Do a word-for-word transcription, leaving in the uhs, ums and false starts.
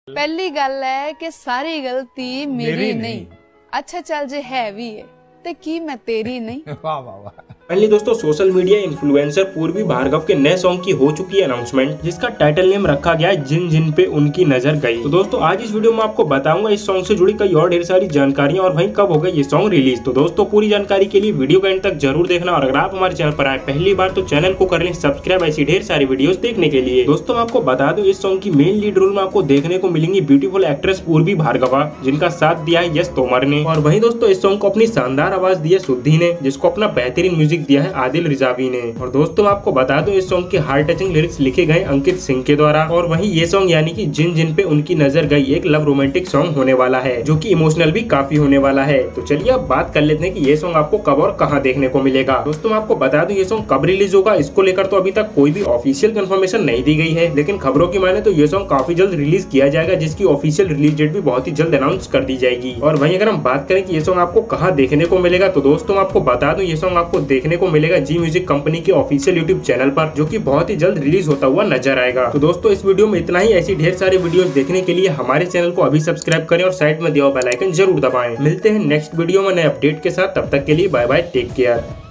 पहली गल है कि सारी गलती मेरी, मेरी नहीं।, नहीं अच्छा चल जे है भी है ते की मैं तेरी नहीं। वाह वाह वाह। फाइनली दोस्तों सोशल मीडिया इन्फ्लुएंसर पूर्वी भार्गव के नए सॉन्ग की हो चुकी है अनाउंसमेंट, जिसका टाइटल नेम रखा गया है जिन जिन पे उनकी नजर गई। तो दोस्तों आज इस वीडियो में आपको बताऊंगा इस सॉन्ग से जुड़ी कई और ढेर सारी जानकारियां और वहीं कब होगा ये सॉन्ग रिलीज। तो दोस्तों पूरी जानकारी के लिए वीडियो को एंड तक जरूर देखना, और अगर आप हमारे चैनल पर आए पहली बार तो चैनल को कर लें सब्सक्राइब ऐसी ढेर सारी वीडियो देखने के लिए। दोस्तों आपको बता दो इस सॉन्ग की मेन लीड रोल में आपको देखने को मिलेंगी ब्यूटीफुल एक्ट्रेस पूर्वी भार्गवा, जिनका साथ दिया है यश तोमर ने, और वहीं दोस्तों इस सॉन्ग को अपनी शानदार आवाज दी है सुद्धि ने, जिसको अपना बेहतरीन म्यूजिक दिया है आदिल रिजावी ने। और दोस्तों आपको बता दूं इस सॉन्ग के हार्ट टचिंग लिरिक्स लिखे गए अंकित सिंह के द्वारा, और वहीं ये सॉन्ग यानी कि जिन जिन पे उनकी नजर गई एक लव रोमांटिक सॉन्ग होने वाला है, जो कि इमोशनल भी काफी होने वाला है। तो चलिए अब बात कर लेते हैं कि ये सॉन्ग आपको कब और कहां देखने को मिलेगा। दोस्तों आपको बता दूं ये सॉन्ग कब रिलीज होगा इसको लेकर तो अभी तक कोई भी ऑफिशियल कंफर्मेशन नहीं दी गई है, लेकिन खबरों की माने तो ये सॉन्ग काफी जल्द रिलीज किया जाएगा, जिसकी ऑफिशियल रिलीज डेट भी बहुत ही जल्द अनाउंस कर दी जाएगी। और वहीं अगर हम बात करें कि ये सॉन्ग आपको कहां देखने को मिलेगा, तो दोस्तों आपको बता दूं ये सॉन्ग आपको देखने को मिलेगा जी म्यूजिक कंपनी के ऑफिशियल यूट्यूब चैनल पर, जो कि बहुत ही जल्द रिलीज होता हुआ नजर आएगा। तो दोस्तों इस वीडियो में इतना ही। ऐसी ढेर सारी वीडियोस देखने के लिए हमारे चैनल को अभी सब्सक्राइब करें और साइड में दिया हुआ बेल आइकन जरूर दबाएं। मिलते हैं नेक्स्ट वीडियो में नए अपडेट के साथ, तब तक के लिए बाय बाय, टेक केयर।